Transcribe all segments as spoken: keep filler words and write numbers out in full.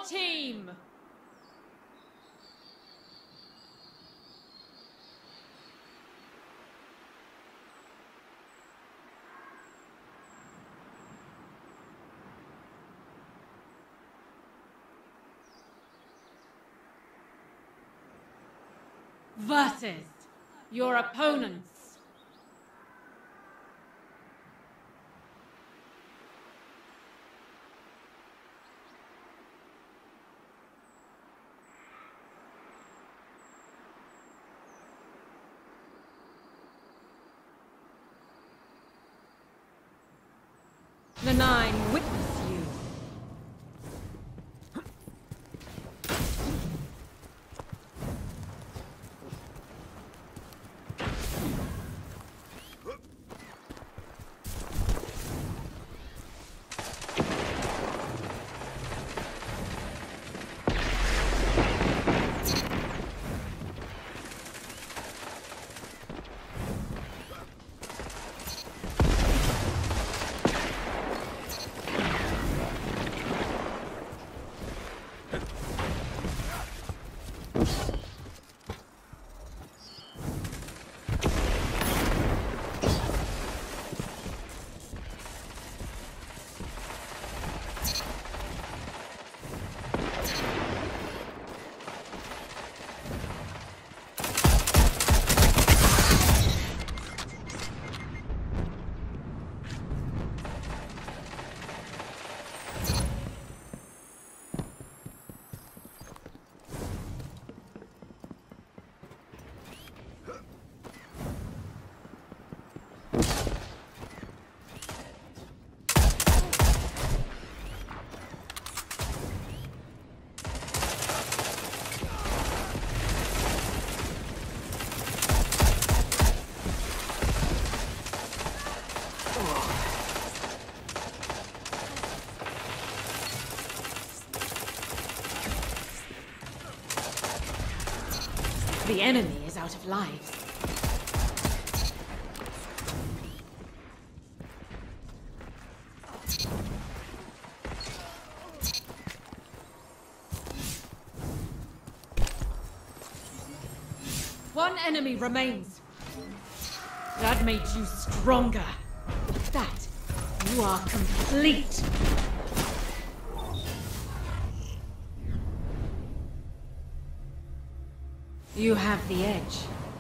team! Versus your opponents. The Nine witness you. The enemy is out of lives. One enemy remains. That made you stronger. That, you are complete. You have the edge.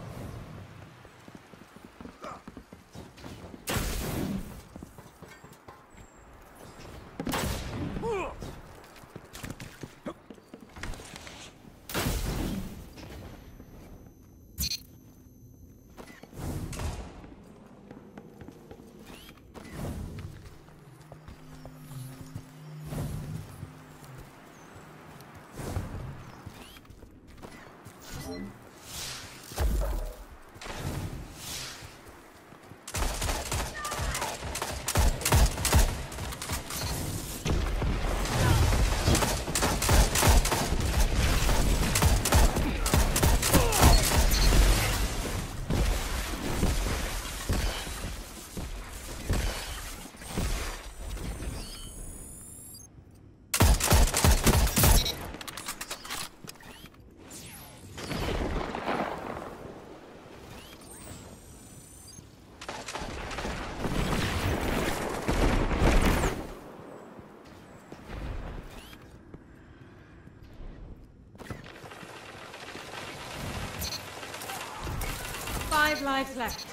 Five lives left.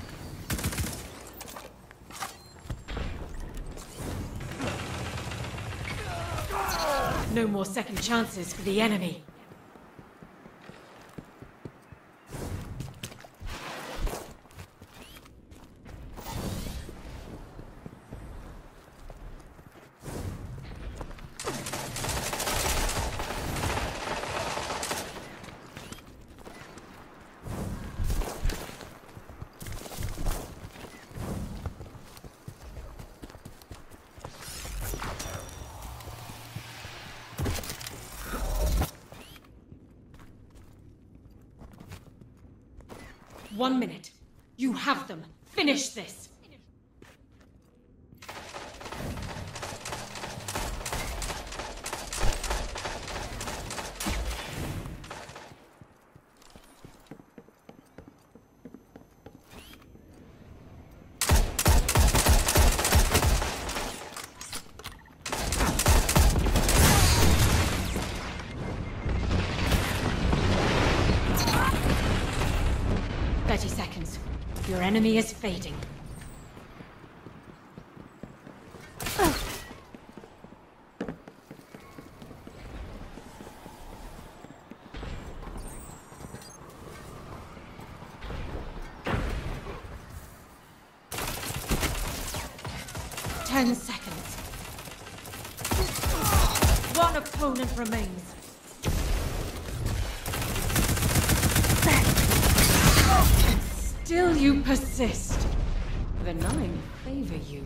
No more second chances for the enemy. One minute. You have them. Finish this. Your enemy is fading. Ten seconds. One opponent remains. Still you persist. The nine favor you.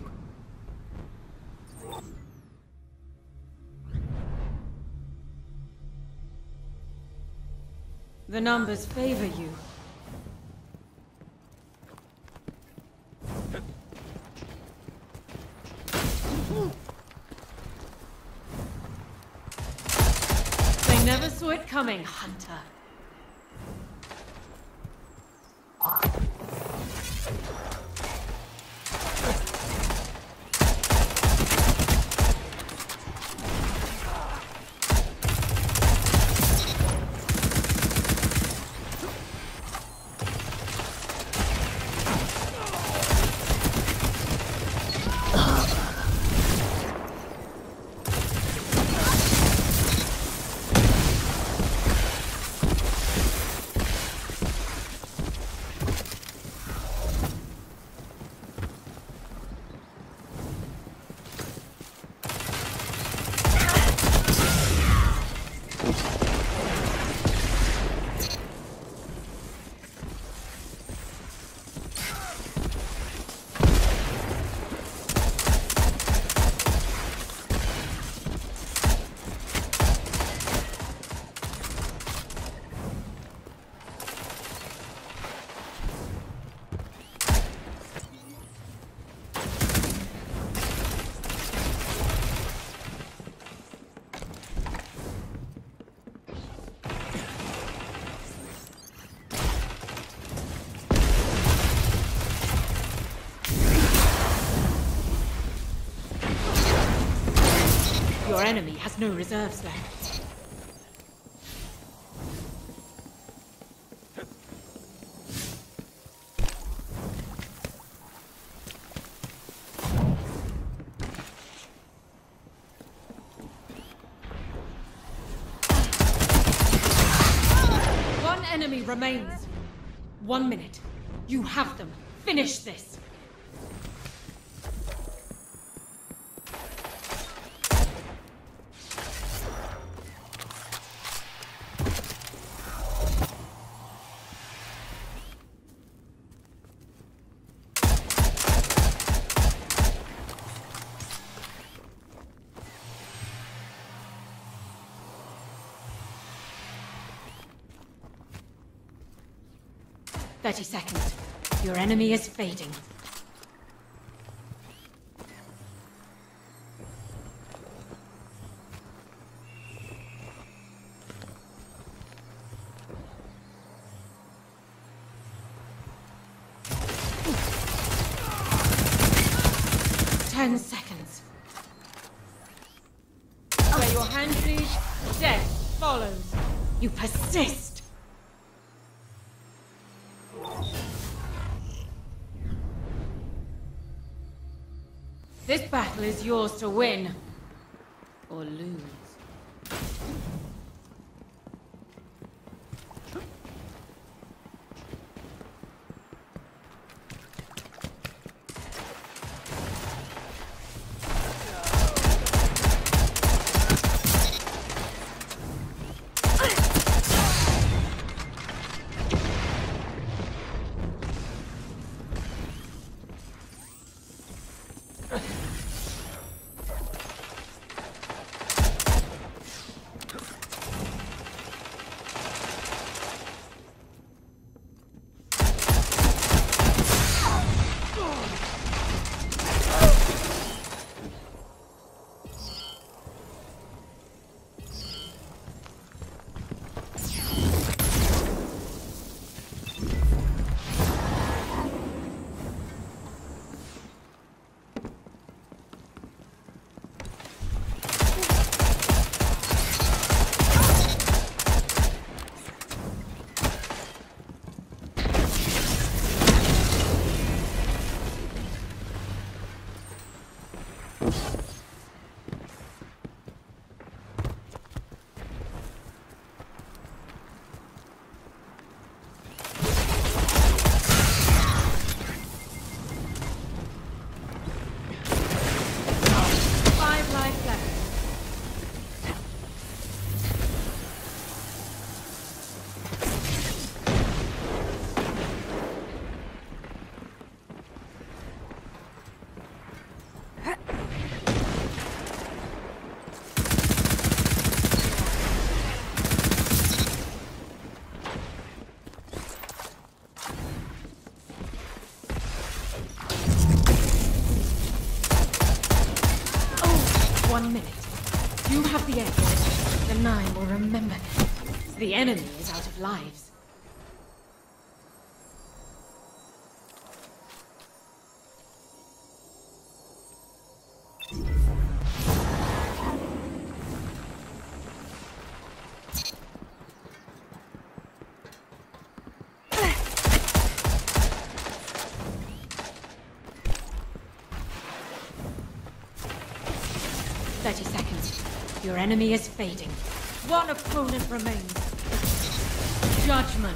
The numbers favor you. They never saw it coming, Hunter. Your enemy has no reserves left. One enemy remains. One minute. You have them. Finish this. Thirty seconds. Your enemy is fading. Ten seconds. Where your hand leads, death follows. You persist. This battle is yours to win, or lose. one minute. You have the edge. The Nine will remember this. The enemy is out of lives. Thirty seconds. Your enemy is fading. One opponent remains. Judgment.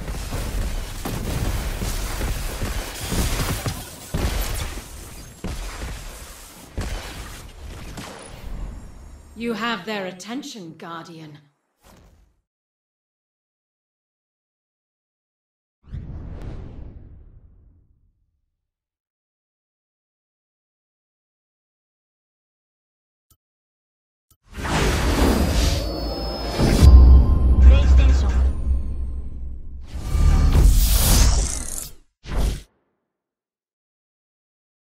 You have their attention, Guardian.